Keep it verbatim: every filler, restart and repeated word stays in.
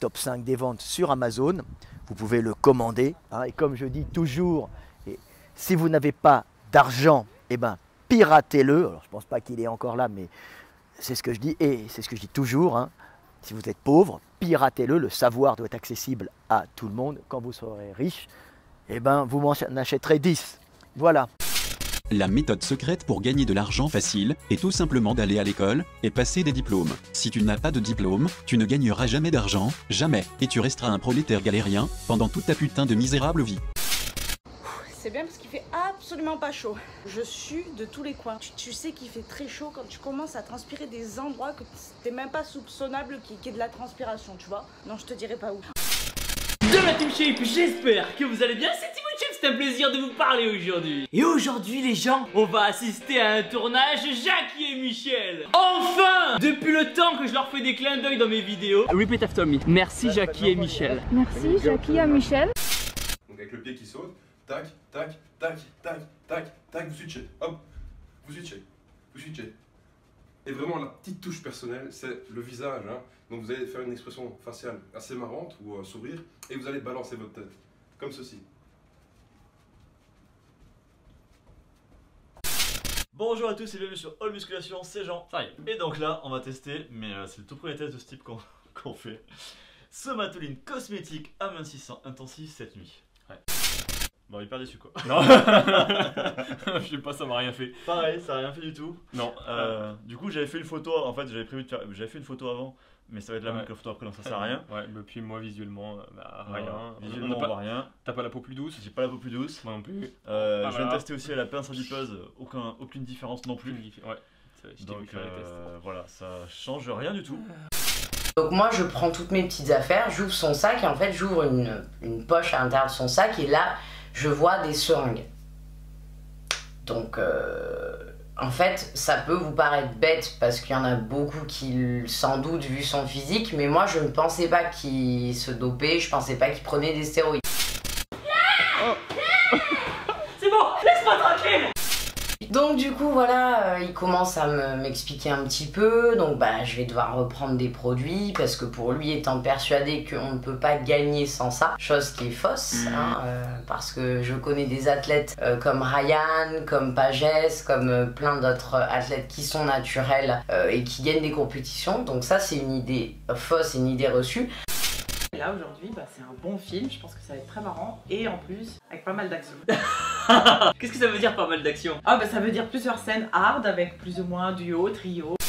top cinq des ventes sur Amazon. Vous pouvez le commander. Hein, et comme je dis toujours, et si vous n'avez pas d'argent, eh ben, piratez-le. Alors, je ne pense pas qu'il est encore là, mais c'est ce que je dis. Et c'est ce que je dis toujours. Hein. Si vous êtes pauvre, piratez-le. Le savoir doit être accessible à tout le monde. Quand vous serez riche, eh ben, vous m'en achèterez dix. Voilà. La méthode secrète pour gagner de l'argent facile est tout simplement d'aller à l'école et passer des diplômes. Si tu n'as pas de diplôme, tu ne gagneras jamais d'argent, jamais, et tu resteras un prolétaire galérien pendant toute ta putain de misérable vie. C'est bien parce qu'il fait absolument pas chaud. Je sue de tous les coins. Tu, tu sais qu'il fait très chaud quand tu commences à transpirer des endroits que t'es même pas soupçonnable qu'il y ait de la transpiration, tu vois. Non, je te dirai pas où. De la Team Shape, j'espère que vous allez bien, c'est Team Shape, c'est un plaisir de vous parler aujourd'hui. Et aujourd'hui les gens, on va assister à un tournage Jackie et Michel. Enfin! Depuis le temps que je leur fais des clins d'œil dans mes vidéos. Repeat after me. Merci Jackie et Michel. Merci Jackie et Michel. Donc avec le pied qui saute, tac, tac, tac, tac, tac, tac, vous switchez, hop, vous switchez, vous switchez. Et vraiment la petite touche personnelle, c'est le visage. Hein. Donc vous allez faire une expression faciale assez marrante ou un sourire et vous allez balancer votre tête, comme ceci. Bonjour à tous et bienvenue sur All Musculation, c'est Jean. Ça y est. Et donc là, on va tester, mais euh, c'est le tout premier test de ce type qu'on qu'on fait. Somatoline cosmétique amincissant intensif cette nuit. Ouais. Bon, hyper déçu quoi. Non. Je sais pas, ça m'a rien fait. Pareil, ça a rien fait du tout. Non. Euh, du coup, j'avais fait une photo, en fait, j'avais prévu de faire, j'avais fait une photo avant, mais ça va être la ouais. même que la photo après, donc ça sert à rien. Ouais, mais puis moi visuellement, bah, rien. Euh, visuellement, on, on voit rien. T'as pas la peau plus douce? J'ai pas la peau plus douce. Moi non plus. Euh, ah, je viens voilà. de tester aussi à la pince adipeuse, aucun, aucune différence non plus. Ouais. Donc euh, voilà, ça change rien du tout. Donc moi je prends toutes mes petites affaires, j'ouvre son sac et en fait j'ouvre une, une poche à l'intérieur de son sac et là je vois des seringues. Donc euh, en fait ça peut vous paraître bête parce qu'il y en a beaucoup qui sans doute vu son physique, mais moi je ne pensais pas qu'il se dopait, je pensais pas qu'il prenait des stéroïdes. Oh. C'est bon, laisse-moi tranquille. Donc du coup voilà, euh, il commence à m'expliquer un petit peu, donc bah je vais devoir reprendre des produits parce que pour lui étant persuadé qu'on ne peut pas gagner sans ça, chose qui est fausse, hein, euh, parce que je connais des athlètes euh, comme Ryan, comme Pages, comme euh, plein d'autres athlètes qui sont naturels euh, et qui gagnent des compétitions, donc ça c'est une idée fausse, une idée reçue. Et là aujourd'hui bah, c'est un bon film, je pense que ça va être très marrant et en plus avec pas mal d'action. Qu'est-ce que ça veut dire pas mal d'action? Ah bah ça veut dire plusieurs scènes hard avec plus ou moins duo, trio.